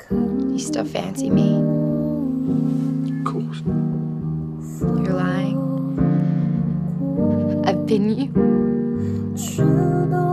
You still fancy me? Of course. You're lying. I've been you.